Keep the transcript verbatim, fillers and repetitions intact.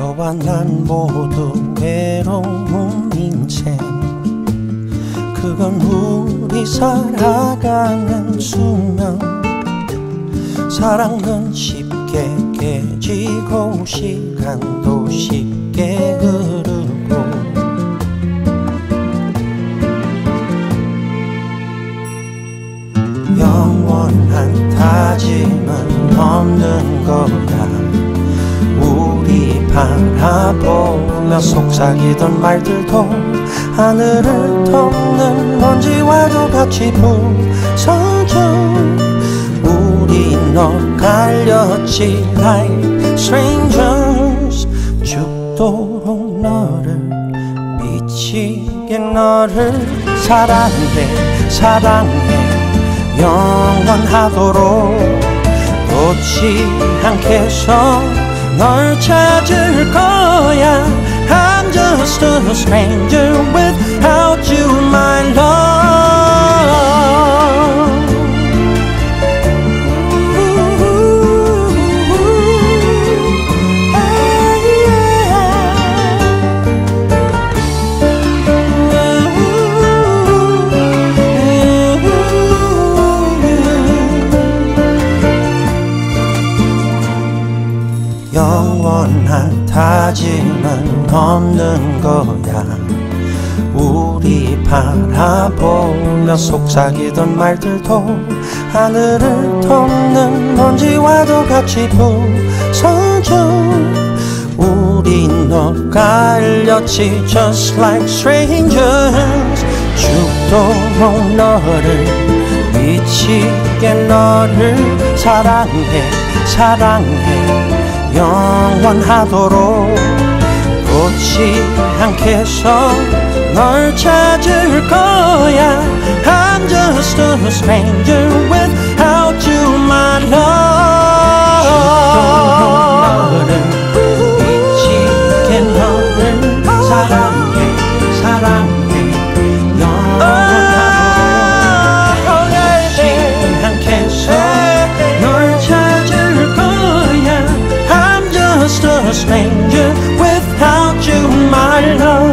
너와 난 모두 외로운 인생, 그건 우리 살아가는 수명. 사랑은 쉽게 깨지고 시간도 쉽게 흐르고, 영원한 다짐은 없는 거야. 우리 바라보며 속삭이던 말들도 하늘을 덮는 먼지와도 같이 부서져. 우리 널갈렸지 like strangers. 죽도록 너를 미치게 너를 사랑해 사랑해 영원하도록. 놓지 않겠어 널 찾을 거야. I'm just a stranger without you, my love. 영원한 다짐은 없는 거야. 우리 바라보며 속삭이던 말들도 하늘을 덮는 먼지와도 같이 부서져. 우리 널갈렸지 just like strangers. 죽도록 너를 미치게 너를 사랑해 사랑해 영원하도록. 놓지 않겠어 널 찾을 거야. I'm just a stranger without you, my love. 너를 미치게 너를 사랑해 사랑해 영원하도록. 놓지 않겠어 널 찾을 거야. Just a stranger without you, my love.